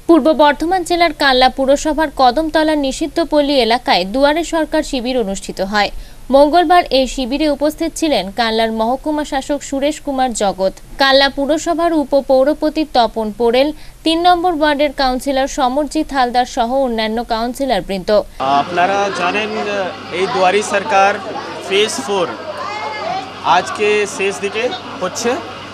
পূর্ব বর্ধমান জেলার কাল্লা পুরসভার কদমতলা নিষিদ্ধপল্লী এলাকায় দুয়ারে সরকার শিবির অনুষ্ঠিত হয়। মঙ্গলবার এই শিবিরে উপস্থিত ছিলেন কাল্লার মহকুমা শাসক সুরেশ কুমার জগৎ, কাল্লা পুরসভার উপপৌরপতি তপন পোড়েল, ৩ নম্বর ওয়ার্ডের কাউন্সিলর সমরজিৎ হালদার সহ অন্যান্য কাউন্সিলর বৃন্দ। আপনারা জানেন এই দুয়ারি সরকার ফেজ 4 আজকে শেষ দিকে হচ্ছে।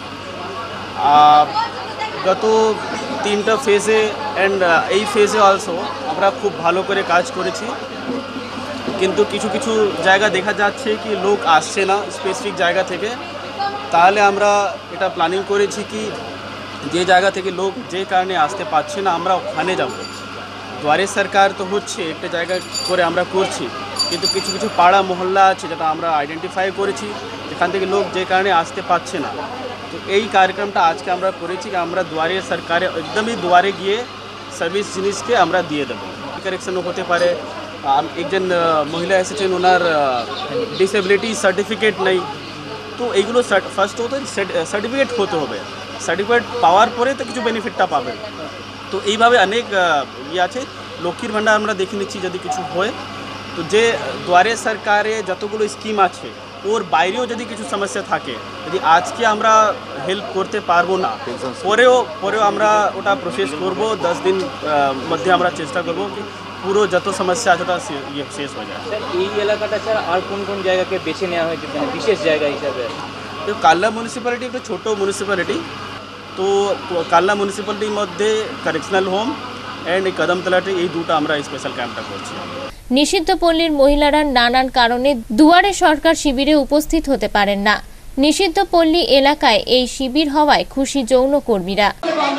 গত 3টা ফেজে এন্ড এই ফেজে অলসো আমরা খুব ভালো করে কাজ করেছি, কিন্তু কিছু কিছু জায়গা দেখা যাচ্ছে কি লোক আসছে না স্পেসিফিক জায়গা থেকে। তাহলে আমরা এটা প্ল্যানিং করেছি কি যে জায়গা থেকে লোক যে কারণে আসতে পারছে না আমরা ওখানে যাব। দুয়ারে সরকার তো হচ্ছে একটা জায়গা করে আমরা করছি, কিন্তু কিছু কিছু পাড়া মহল্লা আছে যেটা আমরা আইডেন্টিফাই করেছি যেখান থেকে লোক যে কারণে আসতে পারছে না। তো এই কার্যক্রমটা আজকে আমরা করেছি कि আমরা দুয়ারে সরকারে একদমই দুয়ারে গিয়ে সার্ভিস জিনিসকে আমরা দিয়ে দেবো। কারেকশনও হতে পারে, একজন মহিলা এসেছেন ওনার ডিসেবিলিটি সার্টিফিকেট নেই, তো এইগুলো ফার্স্ট হতে সার্টিফিকেট হতে হবে, সার্টিফিকেট পাওয়ার পরে তো কিছু বেনিফিটটা পাবেন। তো এইভাবে অনেক ইয়ে আছে। লক্ষ্মীর ভাণ্ডার আমরা দেখে নিচ্ছি যদি কিছু হয়, তো যে দুয়ারে সরকারে যতগুলো স্কিম আছে ওর বাইরেও যদি কিছু সমস্যা থাকে, যদি আজকে আমরা হেল্প করতে পারবো না পরেও আমরা ওটা প্রসেস করব। 10 দিন মধ্যে আমরা চেষ্টা করব কি পুরো যত সমস্যা আছে ওটা শেষ হয়ে যায়। এই এলাকাটা ছাড়া আর কোন কোন জায়গাকে বেছে নেওয়া হয়েছে বিশেষ জায়গা হিসাবে? তো কাল্লা মিউনিসিপ্যালিটি একটা ছোট মিউনিসিপ্যালিটি, তো কাল্লা মিউনিসিপ্যালিটির মধ্যে কারেকশনাল হোম অ্যান্ড এই কদমতলাতে এই দুটো আমরা স্পেশাল ক্যাম্পটা করছি। নিষিদ্ধপল্লীর মহিলারা নানান কারণে দুয়ারে সরকার শিবিরে উপস্থিত হতে পারেন না। নিষিদ্ধপল্লী এলাকায় এই শিবির হওয়ায় খুশি যৌনকর্মীরা।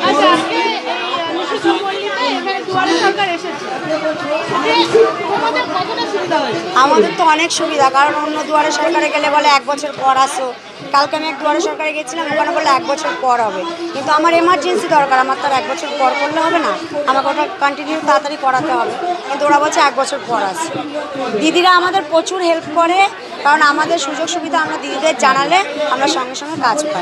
আমাদের তো অনেক সুবিধা, কারণ অন্য দুয়ারে সরকারে গেলে বলে 1 বছর পর আসো। কালকে আমি এক দুয়ারে সরকারে গেছিলাম, ওখানে বলে 1 বছর পর হবে, কিন্তু আমার এমার্জেন্সি দরকার, আমার তার 1 বছর পর করলে হবে না, আমাকে ওটা কন্টিনিউ তাড়াতাড়ি করাতে হবে, কিন্তু ওরা বলছে 1 বছর পর আসে। দিদিরা আমাদের প্রচুর হেল্প করে, কারণ আমাদের সুযোগ সুবিধা আমরা দিদিদের জানালে আমরা সঙ্গে সঙ্গে কাজ পাই।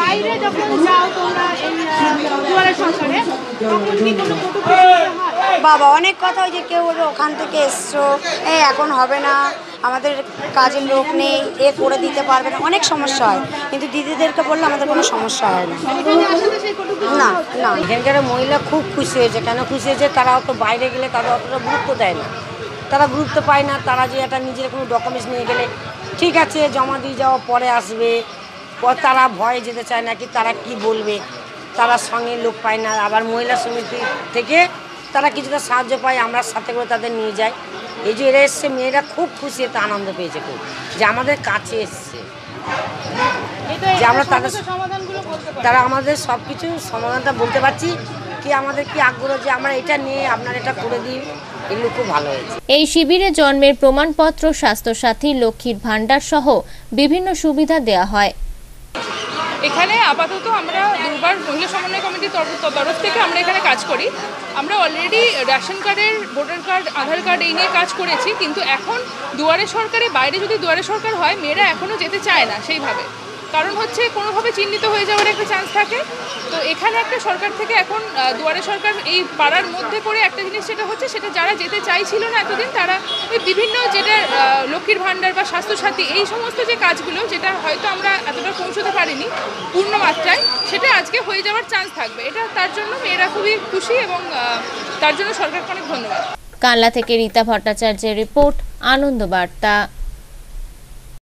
বাবা অনেক কথা, ওই যে কেউ বলবে ওখান থেকে এসছো, এখন হবে না, আমাদের কাজের লোক নেই, করে দিতে পারবে না, অনেক সমস্যা হয়, কিন্তু দিদিদেরকে বললে আমাদের কোনো সমস্যা হয় না। না না, এখানকার মহিলা খুব খুশি হয়েছে। কেন খুশি হয়েছে? তারা অত বাইরে গেলে তারা অতটা গুরুত্ব দেয় না, তারা গুরুত্ব পায় না। তারা যে একটা নিজের কোনো ডকুমেন্টস নিয়ে গেলে ঠিক আছে জমা দিয়ে যাওয়া পরে আসবে, তারা ভয়ে যেতে চায় না, কি তারা কি বলবে, তারা সঙ্গে লোক পায় না। আবার মহিলা সমিতি থেকে তারা কিছুটা সাহায্য পায়, আমরা সাথে করে তাদের নিয়ে যাই। এই যে এরা এসছে, মেয়েরা খুব খুশি, এতে আনন্দ পেয়েছে খুব, যে আমাদের কাছে এসছে, যে আমরা তারা আমাদের সব কিছু সমাধানটা বলতে পারছি, কি আমাদের কি আগ্রহ যে আমরা এটা নিয়ে আপনার এটা করে দিই, এগুলো খুব ভালো হয়েছে। এই শিবিরে জন্মের প্রমাণপত্র, স্বাস্থ্যসাথী, লক্ষ্মীর ভাণ্ডার সহ বিভিন্ন সুবিধা দেওয়া হয়। এখানে আপাতত আমরা দুর্বার মহিলা সমন্বয় কমিটির তরফ থেকে আমরা এখানে কাজ করি। আমরা অলরেডি রেশন কার্ডের, ভোটার কার্ড, আধার কার্ড এই নিয়ে কাজ করেছি, কিন্তু এখন দুয়ারে সরকারের বাইরে যদি দুয়ারে সরকার হয়, মেয়েরা এখনও যেতে চায় না সেইভাবে। কারণ হচ্ছে কোনোভাবে চিহ্নিত হয়ে যাওয়ার একটা চান্স থাকে। তো এখানে একটা সরকার থেকে এখন দুয়ারে সরকার এই পাড়ার মধ্যে করে একটা জিনিস যেটা হচ্ছে, সেটা যারা যেতে চাইছিল না এতদিন, তারা ওই বিভিন্ন যেটা লক্ষ্মীর ভাণ্ডার বা স্বাস্থ্যসাথী এই সমস্ত যে কাজগুলো, যেটা হয়তো আমরা এতটা পৌঁছতে পারিনি পূর্ণ মাত্রায়, সেটা আজকে হয়ে যাওয়ার চান্স থাকবে। এটা তার জন্য মেয়েরা খুবই খুশি এবং তার জন্য সরকারকে অনেক ধন্যবাদ। কাল্লা থেকে রীতা ভট্টাচার্যের রিপোর্ট, আনন্দ বার্তা।